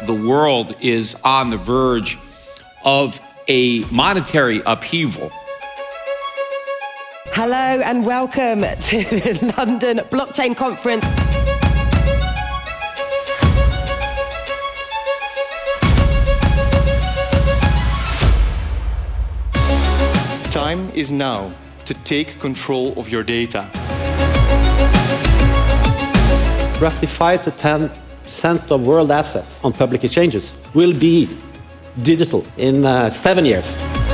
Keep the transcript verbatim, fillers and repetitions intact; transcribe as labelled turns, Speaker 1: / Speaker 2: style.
Speaker 1: the world is on the verge of a monetary upheaval.
Speaker 2: Hello and welcome to the London Blockchain Conference.
Speaker 3: Time is now to take control of your data.
Speaker 4: Roughly five to ten percent of world assets on public exchanges will be digital in uh, seven years.